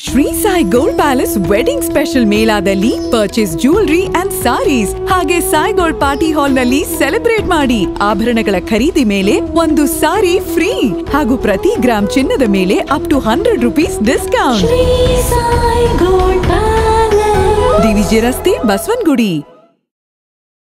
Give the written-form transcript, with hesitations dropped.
Shri Sai gold palace wedding special ಮೇಳಾದಲ್ಲಿ purchase jewellery and sarees ಹಾಗೆ Sai gold party hall ನಲ್ಲಿ celebrate ಮಾಡಿ ಆಭರಣಗಳ ಖರೀದಿ ಮೇಲೆ ಒಂದು ಸಾರಿ ಫ್ರೀ ಹಾಗೂ ಪ್ರತಿ ಗ್ರಾಮ್ ಚಿನ್ನದ ಮೇಲೆ up to 100 rupees discount. DVG ರಸ್ತೆ, ಬಸವನಗುಡಿ.